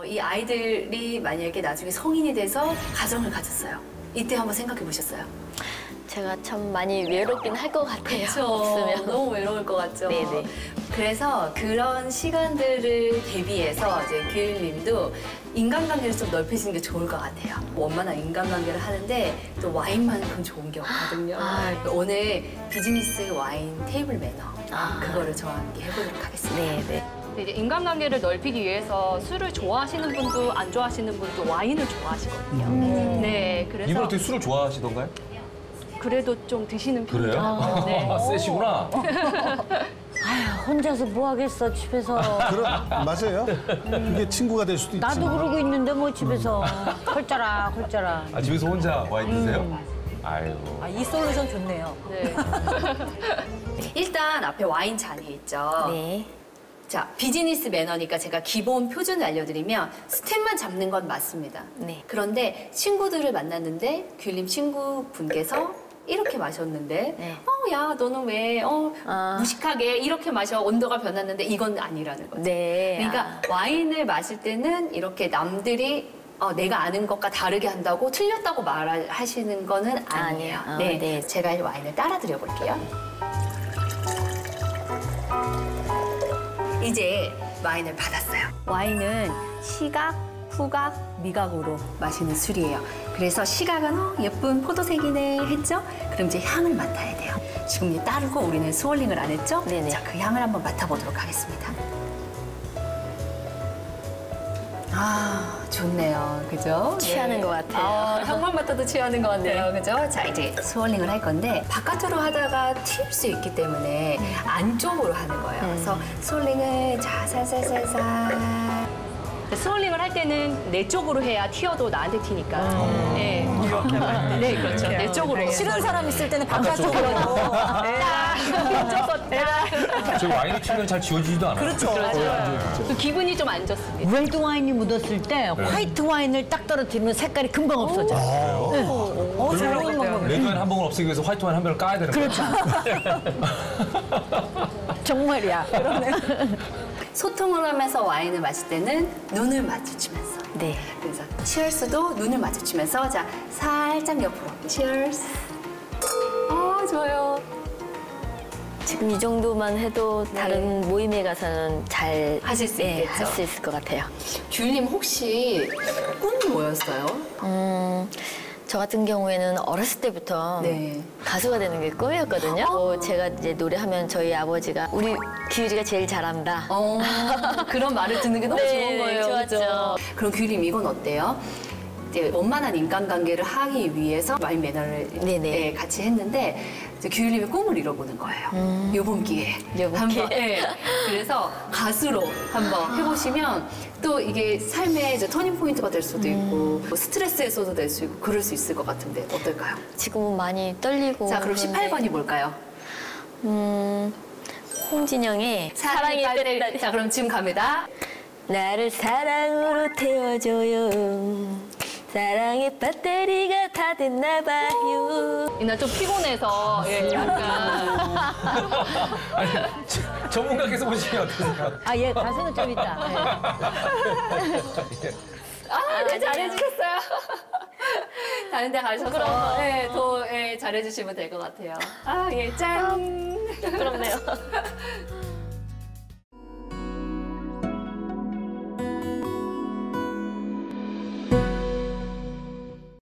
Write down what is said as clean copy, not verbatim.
이 아이들이 만약에 나중에 성인이 돼서 가정을 가졌어요. 이때 한번 생각해 보셨어요? 제가 참 많이 외롭긴 할 것 같아요. 그렇죠. 없으면. 너무 외로울 것 같죠. 네네. 그래서 그런 시간들을 대비해서 이제 규일님도 인간관계를 좀 넓히시는 게 좋을 것 같아요. 원만한 인간관계를 하는데 또 와인만큼 좋은 게 없거든요. 오늘 비즈니스 와인 테이블 매너 그거를 저와 함께 해보도록 하겠습니다. 네네. 이제 인간관계를 넓히기 위해서 술을 좋아하시는 분도 안 좋아하시는 분도 와인을 좋아하시거든요. 네, 그래서 이분 어떻게 술을 좋아하시던가요? 그래도 좀 드시는 편이죠. 그래요? 네. 세시구나. 아휴, 혼자서 뭐 하겠어, 집에서. 맞아요. 이게 친구가 될 수도 있지. 나도 그러고 있는데 뭐 집에서. 헐짜라, 헐짜라. 아, 집에서 혼자 와인 드세요? 아이고. 이 솔루션 좋네요. 네. 일단 앞에 와인 잔이 있죠. 네. 자, 비즈니스 매너니까 제가 기본 표준을 알려드리면 스텝만 잡는 건 맞습니다. 네. 그런데 친구들을 만났는데 규일님 친구분께서 이렇게 마셨는데 네. 야, 너는 왜 무식하게 이렇게 마셔 온도가 변했는데 이건 아니라는 거죠. 네. 그러니까 와인을 마실 때는 이렇게 남들이 내가 아는 것과 다르게 한다고 틀렸다고 말하시는 거는 아니에요. 아니에요. 네, 네. 제가 이 와인을 따라 드려 볼게요. 이제 와인을 받았어요. 와인은 시각, 후각, 미각으로 마시는 술이에요. 그래서 시각은 예쁜 포도색이네 했죠? 그럼 이제 향을 맡아야 돼요. 지금 이제 따르고 우리는 스월링을 안 했죠? 네네. 자, 그 향을 한번 맡아보도록 하겠습니다. 아, 좋네요. 그죠? 취하는 네. 것 같아요. 향만 맡아도 취하는 것 같아요. 그죠? 자, 이제 스월링을 할 건데 바깥으로 하다가 튈 수 있기 때문에 안쪽으로 하는 거예요. 그래서 스월링을 자, 살살살살. 스월링을 할 때는 내 쪽으로 해야 튀어도 나한테 튀니까. 네. 이렇게 네, 그렇죠. 내 쪽으로. 싫은 사람 있을 때는 바깥쪽으로. 저 와인을 튀면 잘 지워지지도 않아요. 그렇죠. 그 기분이 좀 안 좋습니다. 레드 와인이 묻었을 때 화이트 와인을 딱 떨어뜨리면 색깔이 금방 없어져. 좋은 방법. 레드 와인 한 봉을 없애기 위해서 화이트 와인 한 병을 까야 되는 거예요. 정말이야. 소통을 하면서 와인을 마실 때는 눈을 마주치면서. 네. 그래서 치얼스도 눈을 마주치면서 자, 살짝 옆으로. 치얼스. 좋아요. 지금 이 정도만 해도 다른 모임에 가서는 잘 하실 수 있겠죠? 할 수 있을 것 같아요. 규일님 혹시 꿈이 뭐였어요? 저 같은 경우에는 어렸을 때부터 네. 가수가 되는 게 꿈이었거든요. 제가 이제 노래하면 저희 아버지가 우리 규일이가 제일 잘한다. 그런 말을 듣는 게 너무 네, 좋은 거예요. 좋았죠. 그죠? 그럼 규일님 이건 어때요? 이제 원만한 인간관계를 하기 위해서 와인 매너를 네네. 같이 했는데 이제 규일님의 꿈을 이뤄보는 거예요. 요번 기회에. 요번 기회에. 네. 그래서 가수로 한번 해보시면 또 이게 삶의 이제 터닝 포인트가 될 수도 있고 뭐 스트레스 해소도 될 수 있고 그럴 수 있을 것 같은데 어떨까요? 지금은 많이 떨리고. 자, 그럼 그런데, 18번이 뭘까요? 홍진영의 사랑이 뺐다. 자, 그럼 지금 갑니다. 나를 사랑으로 태워줘요. 사랑의 배터리가 다 됐나 봐요. 이날 좀 피곤해서 약간 아니, 전문가께서 보시면 어떠세요? 얘 가수는 좀 있다. 네, 잘해주셨어요. 다른 데 가셔서 더 잘해주시면 될 것 같아요. 짠. 부끄럽네요.